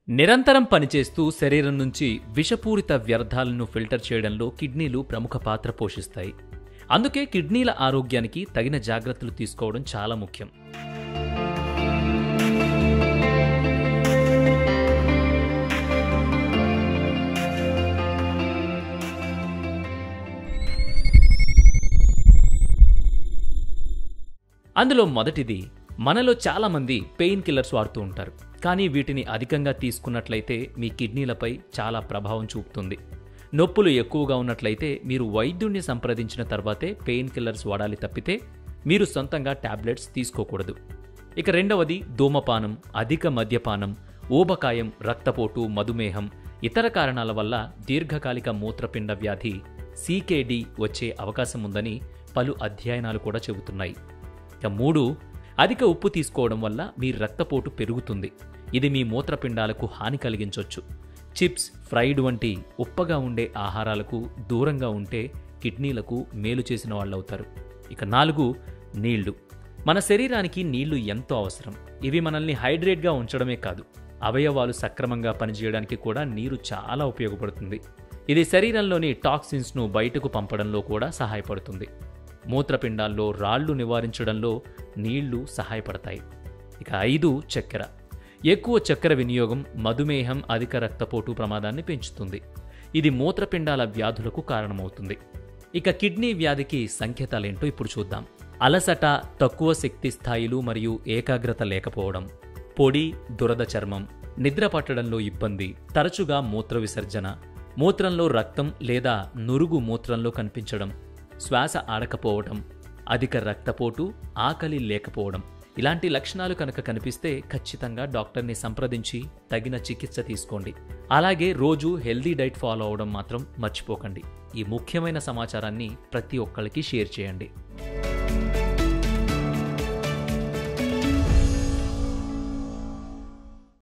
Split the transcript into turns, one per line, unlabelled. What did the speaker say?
నిరంతరం పనిచేస్తూ శరీరం నుంచి విషపూరిత వ్యర్థాలను ఫిల్టర్ చేయడంలో కిడ్నీలు ప్రముఖ పాత్ర పోషిస్తాయి. అందుకే కిడ్నీల ఆరోగ్యానికి తగిన జాగ్రత్తలు తీసుకోవడం చాలా ముఖ్యం. అందులో మొదటిది, మనలో చాలామంది పెయిన్ కిల్లర్స్ వాడుతూ ఉంటారు. కానీ వీటిని అధికంగా తీసుకున్నట్లయితే మీ కిడ్నీలపై చాలా ప్రభావం చూపుతుంది. నొప్పులు ఎక్కువగా ఉన్నట్లయితే మీరు వైద్యుడిని సంప్రదించిన తర్వాతే పెయిన్ కిల్లర్స్ వాడాలి తప్పితే మీరు సొంతంగా టాబ్లెట్స్ తీసుకోకూడదు. ఇక రెండవది ధూమపానం, అధిక మద్యపానం, ఊబకాయం, రక్తపోటు, మధుమేహం, ఇతర కారణాల వల్ల దీర్ఘకాలిక మూత్రపిండ వ్యాధి CKD వచ్చే అవకాశం ఉందని పలు అధ్యయనాలు కూడా చెబుతున్నాయి. ఇక 3, అధిక ఉప్పు తీసుకోవడం వల్ల మీ రక్తపోటు పెరుగుతుంది. ఇది మీ మూత్రపిండాలకు హాని కలిగించవచ్చు. చిప్స్, ఫ్రైడ్ వంటి ఉప్పగా ఉండే ఆహారాలకు దూరంగా ఉంటే కిడ్నీలకు మేలు చేసిన వాళ్ళవుతారు. ఇక 4, నీళ్లు. మన శరీరానికి నీళ్లు ఎంతో అవసరం. ఇవి మనల్ని హైడ్రేట్గా ఉంచడమే కాదు, అవయవాలు సక్రమంగా పనిచేయడానికి కూడా నీరు చాలా ఉపయోగపడుతుంది. ఇది శరీరంలోని టాక్సిన్స్ను బయటకు పంపడంలో కూడా సహాయపడుతుంది. మూత్రపిండాల్లో రాళ్లు నివారించడంలో నీళ్లు సహాయపడతాయి. ఇక 5, చక్కెర. ఎక్కువ చక్కెర వినియోగం మధుమేహం, అధిక రక్తపోటు ప్రమాదాన్ని పెంచుతుంది. ఇది మూత్రపిండాల వ్యాధులకు కారణమవుతుంది. ఇక కిడ్నీ వ్యాధికి సంకేతాలేంటో ఇప్పుడు చూద్దాం. అలసట, తక్కువ శక్తి స్థాయిలు మరియు ఏకాగ్రత లేకపోవడం, పొడి, దురద చర్మం, నిద్ర పట్టడంలో ఇబ్బంది, తరచుగా మూత్ర విసర్జన, మూత్రంలో రక్తం లేదా నురుగు మూత్రంలో కనిపించడం, శ్వాస ఆడకపోవడం, అధిక రక్తపోటు, ఆకలి లేకపోవడం, ఇలాంటి లక్షణాలు కనుక కనిపిస్తే ఖచ్చితంగా డాక్టర్ని సంప్రదించి తగిన చికిత్స తీసుకోండి. అలాగే రోజు హెల్దీ డైట్ ఫాలో అవడం మాత్రం మర్చిపోకండి. ఈ ముఖ్యమైన సమాచారాన్ని ప్రతి ఒక్కరికి షేర్ చేయండి.